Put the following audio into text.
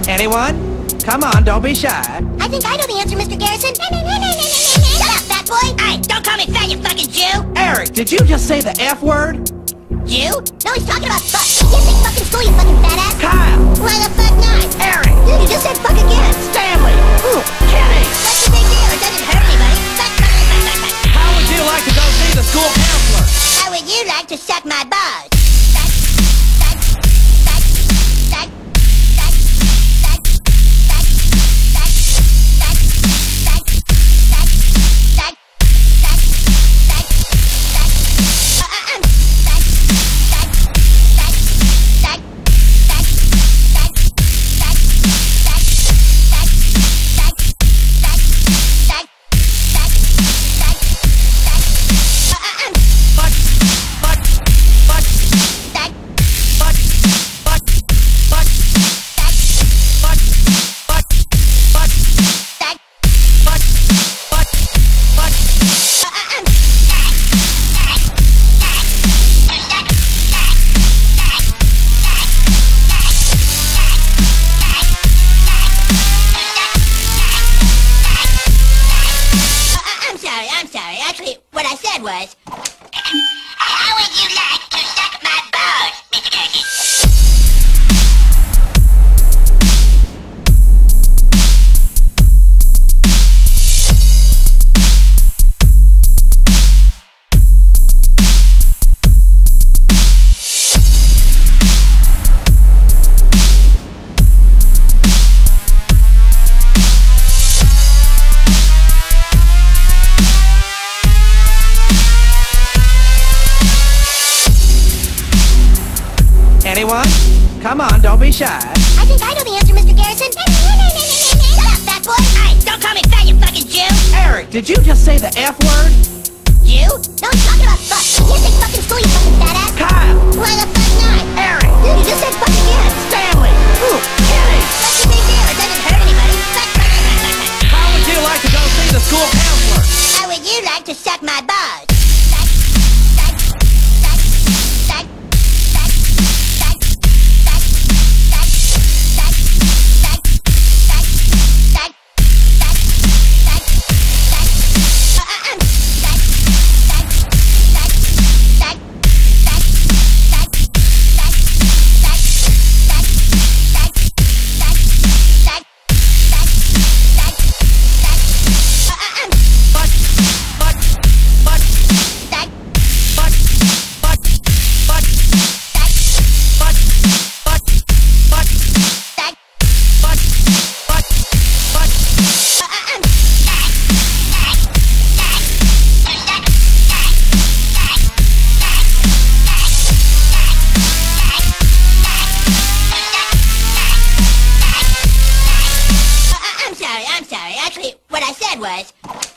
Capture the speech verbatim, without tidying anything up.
Anyone? Come on, don't be shy. I think I know the answer, Mister Garrison. Shut up, fat boy! Hey, don't call me fat, you fucking Jew! Eric, did you just say the F word? Jew? No, he's talking about fuck. You say fucking school, you fucking fat ass. Kyle! Why the fuck not? Eric! Dude, you just said fuck again. Stanley! Ooh, Kenny! What's the big deal? It doesn't hurt anybody. Fuck, fuck, fuck, fuck, fuck. How would you like to go see the school counselor? How would you like to suck my balls? What I said was, how would you like to suck my balls, Mister Garrison? Anyone? Come on, don't be shy. I think I know the answer, Mister Garrison. Shut up, fat boy! Hey, don't call me fat, you fucking Jew! Eric, did you just say the F word? Jew? No, he's talking about fuck. You say fucking school, you fucking fat ass. Kyle! Why the fuck not? Eric! Dude, you just said fuck again. Stanley! Ooh, Kenny! What's the big deal? It doesn't hurt anybody. Fuck, fuck, fuck, fuck, fuck. How would you like to go see the school counselor? How would you like to suck my balls? What I said was,